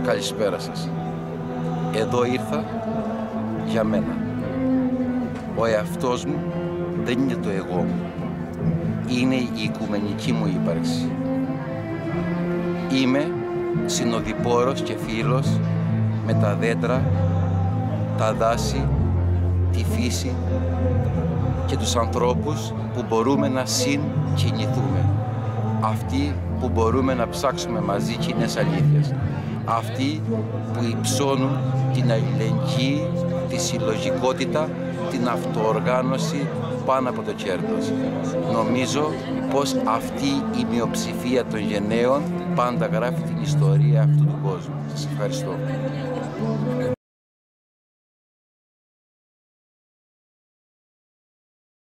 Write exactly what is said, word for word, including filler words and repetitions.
Καλησπέρα σας. Εδώ ήρθα για μένα. Ο εαυτός μου δεν είναι το εγώ μου. Είναι η οικουμενική μου ύπαρξη. Είμαι συνοδοιπόρος και φίλος με τα δέντρα, τα δάση, τη φύση και τους ανθρώπους που μπορούμε να συγκινηθούμε. Αυτοί που μπορούμε να ψάξουμε μαζί κοινές αλήθειες. Αυτοί που υψώνουν την αλληλεγγύη, τη συλλογικότητα, την αυτοοργάνωση πάνω από το κέρδος. Νομίζω πως αυτή η μειοψηφία των γενναίων πάντα γράφει την ιστορία αυτού του κόσμου. Σας ευχαριστώ.